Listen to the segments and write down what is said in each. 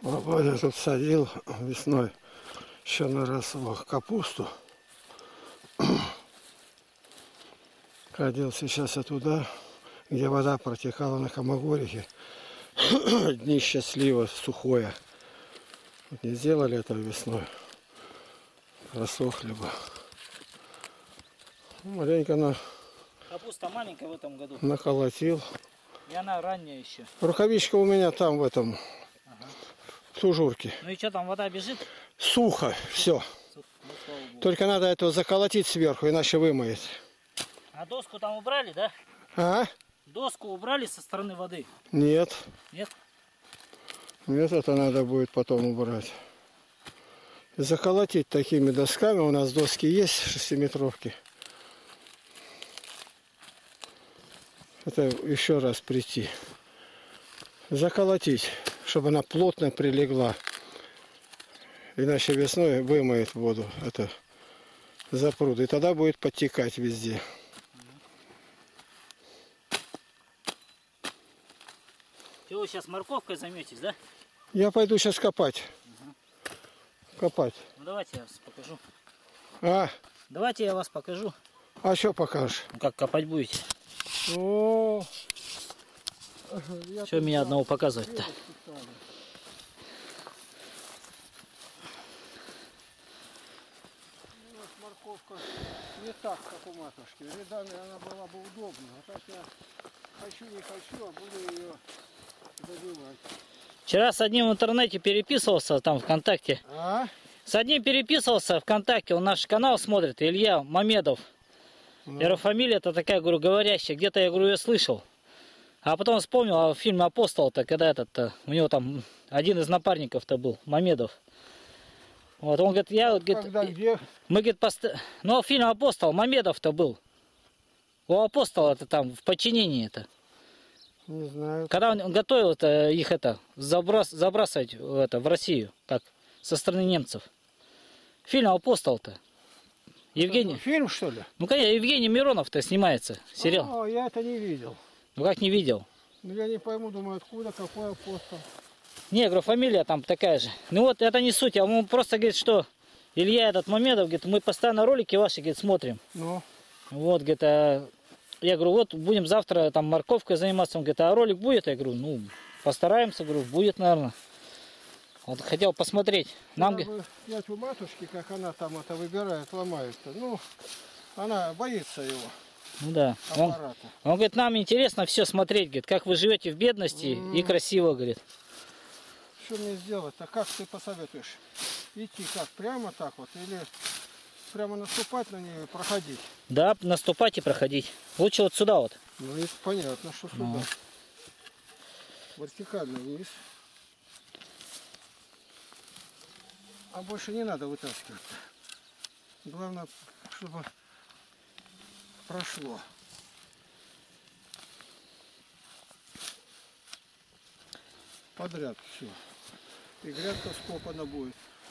Володя тут садил весной еще на рассвох капусту. Ходил сейчас я туда, где вода протекала на Камагорихе. Днище слива сухое. Вот не сделали это весной. Рассохли бы. Маленько Капуста маленькая в этом году. наколотил. И она ранняя еще. Рукавичка у меня там в этом, в сужурке. Ну и что, там вода бежит? Сухо, все. Ну, слава богу. Только надо это заколотить сверху, иначе вымоет. А доску там убрали, да? А? Доску убрали со стороны воды? Нет. Нет? Нет, это надо будет потом убрать. Заколотить такими досками. У нас доски есть, 6-метровки. Это еще раз прийти. Заколотить, чтобы она плотно прилегла. Иначе весной вымоет воду. Это запруд. И тогда будет подтекать везде. Что вы сейчас морковкой займетесь, да? Я пойду сейчас копать. Копать. Ну давайте я вас покажу. А? Давайте я вас покажу. А что покажешь? Ну, как копать будете. О, Что меня одного показывать-то? Морковка не так, как у матушки. Рядами она была бы удобна. А так я хочу, не хочу, а буду ее забивать. Вчера с одним в интернете переписывался там ВКонтакте. А? С одним переписывался ВКонтакте, он наш канал смотрит, Илья Мамедов. Я говорю, фамилия-то такая, говорю, говорящая, где-то я, говорю, ее слышал. А потом вспомнил фильм «Апостол»-то, когда этот-то, у него там один из напарников-то был, Мамедов. Вот, он говорит, я, Когда, говорит, где? мы, говорит, ну, фильм «Апостол», Мамедов-то был. У Апостола-то там, в подчинении это. Не знаю. Когда он готовил это, их это, забрасывать в Россию, как со стороны немцев. Фильм «Апостол»-то. Евгений. Фильм, что ли? Ну, конечно, Евгений Миронов-то снимается, сериал. А, я это не видел. Ну, как не видел? Ну, я не пойму, думаю, откуда, какой апостол. Не, я говорю, фамилия там такая же. Ну, вот это не суть, а он просто говорит, что Илья этот Мамедов, говорит, мы постоянно ролики ваши, говорит, смотрим. Ну? Вот, говорит, я говорю, вот будем завтра там морковкой заниматься. Он говорит, а ролик будет? Я говорю, ну, постараемся, говорю, будет, наверное. Вот хотел посмотреть. Нам... Снять у матушки, как она там это выбирает, ломает-то. Ну, она боится его. Ну да. Он говорит, нам интересно все смотреть, говорит, как вы живете в бедности и красиво, говорит. Что мне сделать-то? Как ты посоветуешь? Идти как? Прямо так вот? Или прямо наступать на нее и проходить? Да, наступать и проходить. Лучше вот сюда вот. Ну, это понятно, что сюда. Вертикально вниз. А больше не надо вытаскивать. Главное, чтобы прошло. Подряд все. И грядка скопана будет.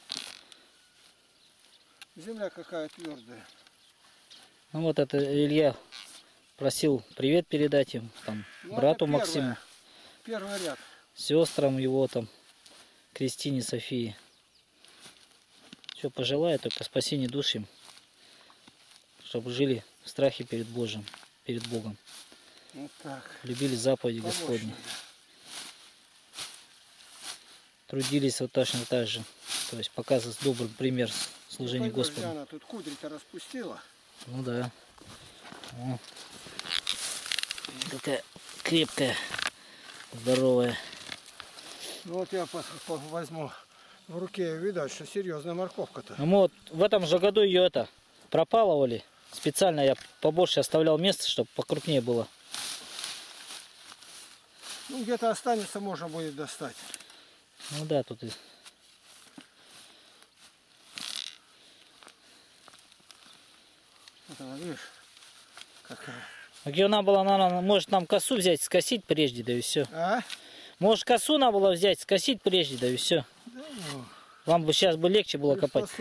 Земля какая твердая. Ну вот это Илья просил привет передать им, там, Ну, брату Максиму. Первый ряд. Сестрам его там, Кристине, Софии. Что пожелаю, только спасение душ им, чтобы жили в страхе перед Божьим, перед Богом. Вот так. Любили заповеди Господни. Трудились вот точно так же. То есть показывать добрый пример служения Господу. Она тут кудри-то распустила. Ну да. О. Какая крепкая, здоровая. Ну вот я возьму в руке, видать, что серьезная морковка-то. Ну мы вот в этом же году ее это пропалывали. Специально я побольше оставлял место, чтобы покрупнее было. Ну где-то останется, можно будет достать. Ну да, тут и... Вот она, видишь, какая. Так ее надо было, наверное, может нам косу взять, скосить прежде, да и все. А? Может косу надо было взять, скосить прежде, да и все. Да, ну, вам бы сейчас бы легче было копать.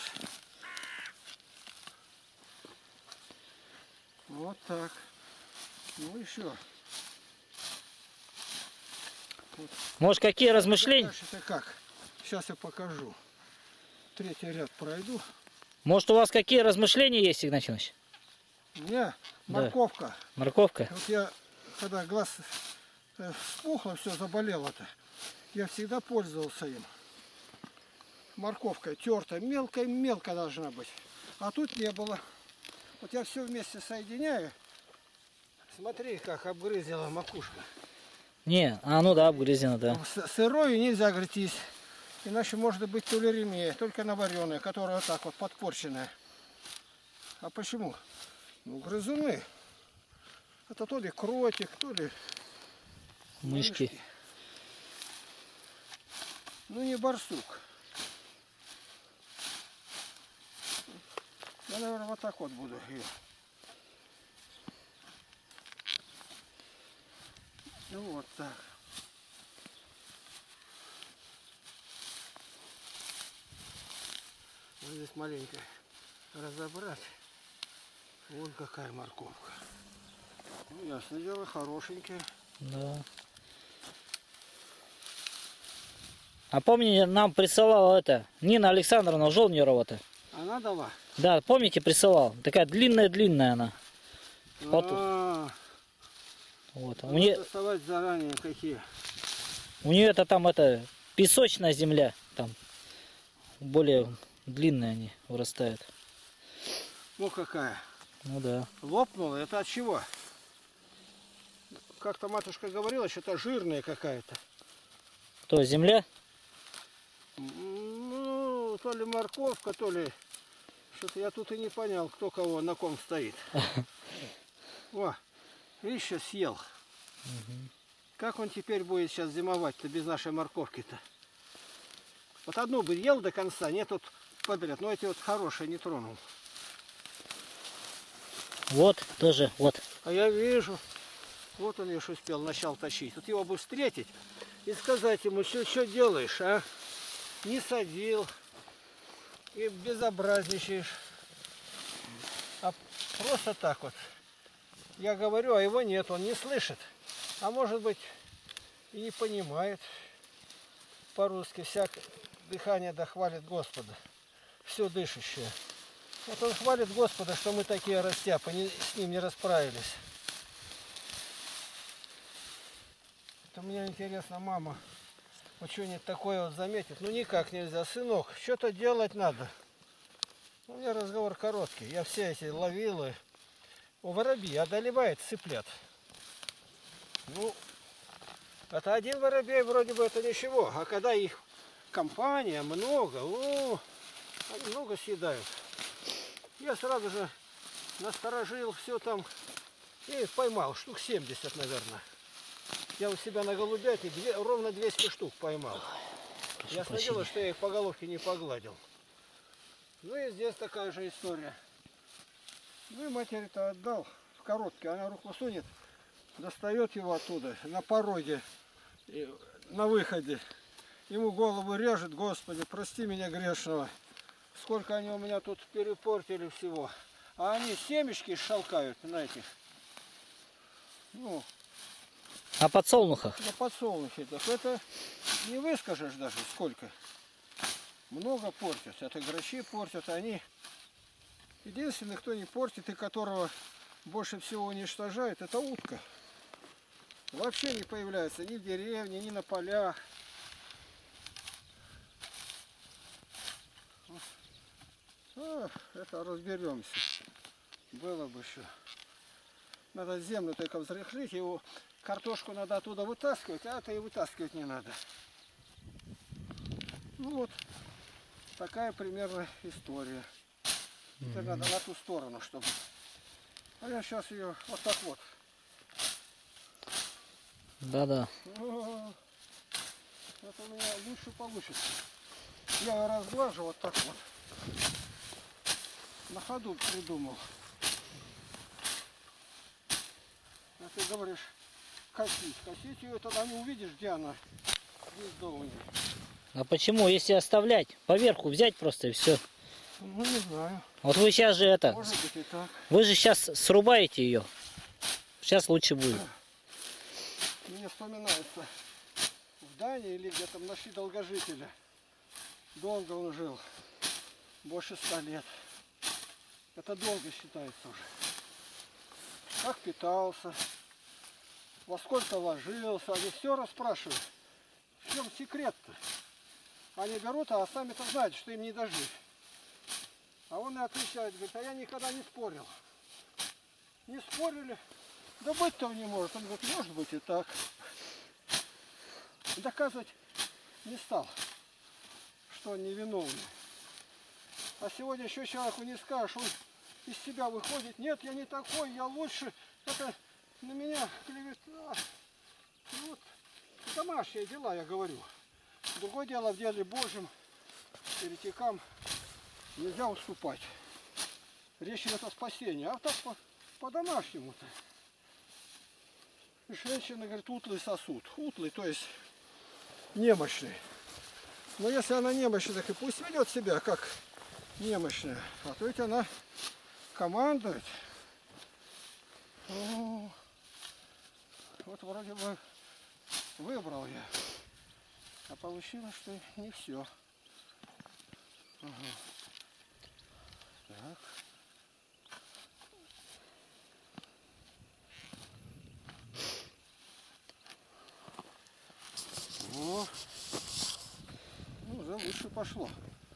Вот так. Ну еще. Вот. Может какие размышления? Это как? Сейчас я покажу. Третий ряд пройду. Может, у вас какие размышления есть, Игнатий Иванович? Не, морковка. Морковка? Вот я, когда глаз вспухло, все заболело-то, я всегда пользовался им. Морковкой тертая, мелко должна быть. А тут не было. Вот я все вместе соединяю. Смотри, как обгрызела макушка. Не, ну да, обгрызено, да. Сырой нельзя грызтись. Иначе может быть тулеремия, только наваренная, которая вот так вот подпорченная. А почему? Ну, грызуны. Это то ли кротик, то ли Мышки. Ну, не барсук. Я, наверное, вот так вот буду ее. Ну, вот так. Вот здесь маленько разобрать. Вон какая морковка. Ну, ясно дело, хорошенькая. Да. А помните, нам присылала это Нина Александровна Жолнирова-то? Она дала? Да, помните, присылал? Такая длинная она. Вот. Вот. У нее доставать заранее какие. У нее это там это песочная земля, там более длинные они вырастают. Ну какая? Ну да. Лопнула? Это от чего? Как-то матушка говорила, что-то жирная какая-то. То земля? Ну, то ли морковка, то ли... Что-то я тут и не понял, кто кого на ком стоит. О, видишь, сейчас съел. Как он теперь будет сейчас зимовать-то без нашей морковки-то? Вот одну бы ел до конца, нет тут подряд. Но эти вот хорошие не тронул. Вот, тоже, вот. А я вижу, вот он лишь успел, начал тащить. Тут его бы встретить и сказать ему, что делаешь, а? Не садил и безобразничаешь. А просто так вот. Я говорю, а его нет, он не слышит. А может быть и не понимает по-русски. Всякое дыхание да хвалит Господа. Все дышащее. Вот он хвалит Господа, что мы такие растяпы, с ним не расправились. Это мне интересно, мама вот что-нибудь такое вот заметит. Ну никак нельзя, сынок, что-то делать надо. У меня разговор короткий. Я все эти ловил. У воробьи одолевает цыплят. Ну, это один воробей вроде бы это ничего. А когда их компания много, они много съедают. Я сразу же насторожил все там и поймал. Штук 70, наверное. Я у себя на голубятне ровно 200 штук поймал. Ясно дело, что я их по головке не погладил. Ну и здесь такая же история. Ну и матери-то отдал в коробке. Она руку сунет, достает его оттуда, на пороге, на выходе. Ему голову режет, Господи, прости меня грешного. Сколько они у меня тут перепортили всего. А они семечки шалкают на этих. Ну, На подсолнухах? на подсолнухе. Так это не выскажешь даже сколько. Много портят. Это грачи портят. Они единственный, кто не портит и которого больше всего уничтожают, это утка. Вообще не появляется ни в деревне, ни на полях. Это разберемся. Было бы еще. Надо землю только взрыхлить, его картошку надо оттуда вытаскивать, а это и вытаскивать не надо. Ну вот, такая примерно история. Теперь надо на ту сторону, чтобы... А я сейчас ее вот так вот. Да-да. Это у меня лучше получится. Я ее разглажу вот так вот. На ходу придумал. А ты говоришь, косить. Косить ее, тогда не увидишь, где она. Гнездо у нее. А почему? Если оставлять, поверху взять просто и все. Ну не знаю. Вот вы сейчас же это... Может быть и так. Вы же сейчас срубаете ее. Сейчас лучше будет. Мне вспоминается, в Дании или где-то нашли долгожителя. Долго он жил. Больше 100 лет. Это долго считается уже. Как питался, во сколько ложился. Они все расспрашивают. В чем секрет-то? Они берут, а сами-то знают, что им не дожить. А он и отвечает, говорит, а я никогда не спорил. Не спорили. Да быть-то не может. Он говорит, может быть и так. Доказывать не стал, что он невиновный. А сегодня еще человеку не скажешь, он из себя выходит, нет, я не такой, я лучше, это на меня клевета. Ну вот, домашние дела, я говорю. Другое дело, в деле Божьем, еретикам нельзя уступать. Речь идет о спасении, а так по-домашнему-то. Женщина говорит, утлый сосуд. Утлый, то есть немощный. Но если она немощная, так и пусть ведет себя как немощная. А то ведь она командует. О, вот вроде бы выбрал я. А получилось, что не все. Ага. Так. О, ну, уже лучше пошло.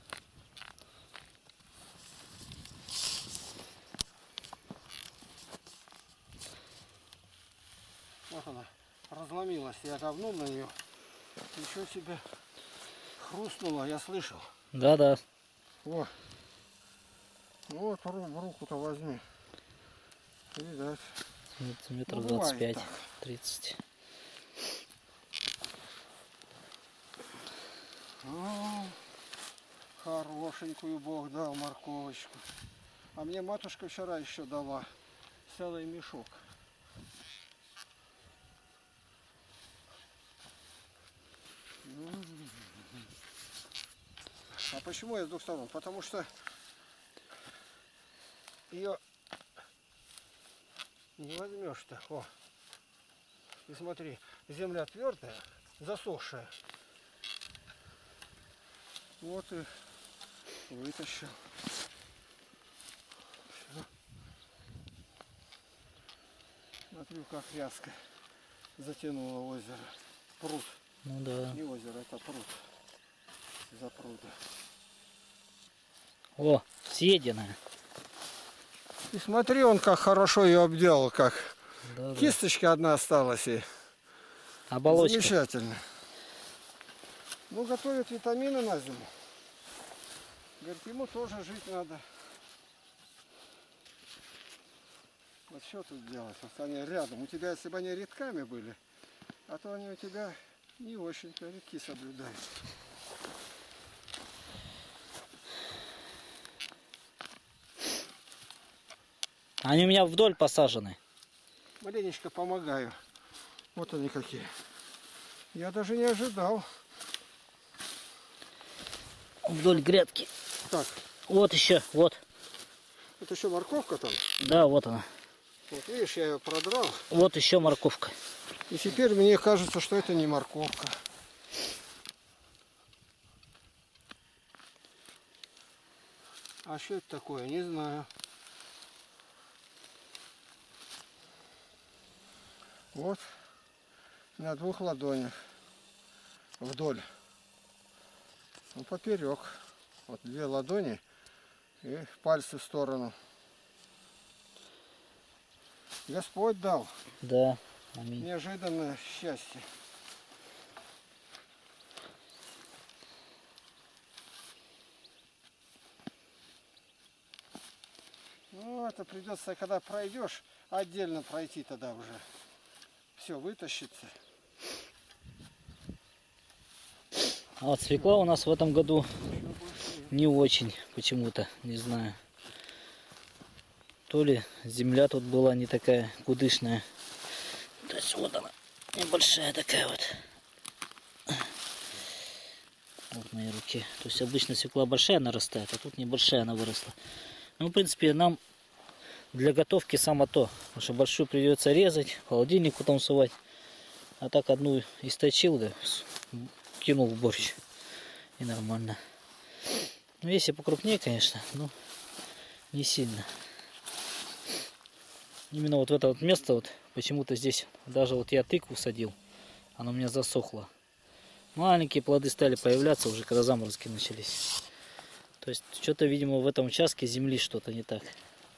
Вот она разломилась. Я давно на нее. Ничего себе хрустнуло, я слышал. Да. О, ну вот в руку-то возьми. Видать. Метров Ну, 25-30. Хорошенькую Бог дал морковочку. А мне матушка вчера еще дала целый мешок. А почему я с двух сторон? Потому что ее не возьмешь-то. О, и смотри, земля твердая, засохшая. Вот и вытащил. Всё. Смотрю, как вязко затянуло озеро. Пруд. Ну да. Не озеро, это пруд. За пруда. О, съеденная. И смотри, он как хорошо ее обделал, как. Да. Кисточка одна осталась и Оболочка. замечательно. Ну, готовят витамины на зиму. Говорит, ему тоже жить надо. Вот что тут делать? Вот они рядом. У тебя, если бы они редками были, а то они у тебя не очень-то редки соблюдают. Они у меня вдоль посажены. Маленечко помогаю. Вот они какие. Я даже не ожидал. Вдоль грядки. Так, Вот еще, вот. это еще морковка там. Да, вот она. Вот видишь, я ее продрал. Вот еще морковка. И теперь мне кажется, что это не морковка. А что это такое? Не знаю. Вот на 2 ладонях вдоль. Ну, поперек. Вот 2 ладони и пальцы в сторону. Господь дал. Да. Аминь. Неожиданное счастье. Ну, это придется, когда пройдешь, отдельно пройти тогда уже. Все, вытащится. А вот свекла у нас в этом году не очень почему-то, не знаю. То ли земля тут была не такая кудышная. То есть вот она, небольшая такая вот. Вот в моей руке. То есть обычно свекла большая нарастает, а тут небольшая она выросла. Ну, в принципе, нам для готовки само то. Потому что большую придется резать, в холодильник потом сувать. А так одну источил, да, кинул в борщ. И нормально. Ну, если покрупнее, конечно, но не сильно. Именно вот в это вот место, вот почему-то здесь, даже вот я тыкву садил, оно у меня засохло. Маленькие плоды стали появляться уже, когда заморозки начались. То есть, что-то, видимо, в этом участке земли что-то не так.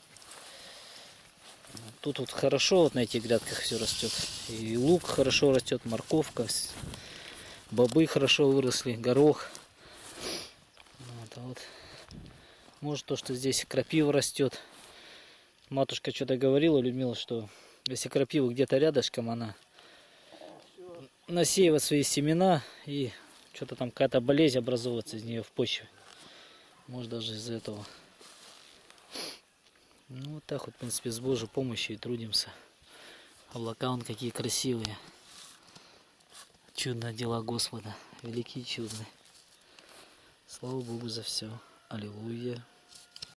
Тут вот хорошо вот на этих грядках все растет. И лук хорошо растет, морковка, бобы хорошо выросли, горох. Вот, а вот. Может, то, что здесь крапива растет. Матушка что-то говорила, Людмила, что если крапива где-то рядышком, она насеивает свои семена, и что-то там какая-то болезнь образовывается из нее в почве. Может, даже из-за этого. Ну, вот так вот, в принципе, с Божьей помощью и трудимся. Облака вон какие красивые. Чудные дела Господа. Великие и чудные. Слава Богу за все. Аллилуйя.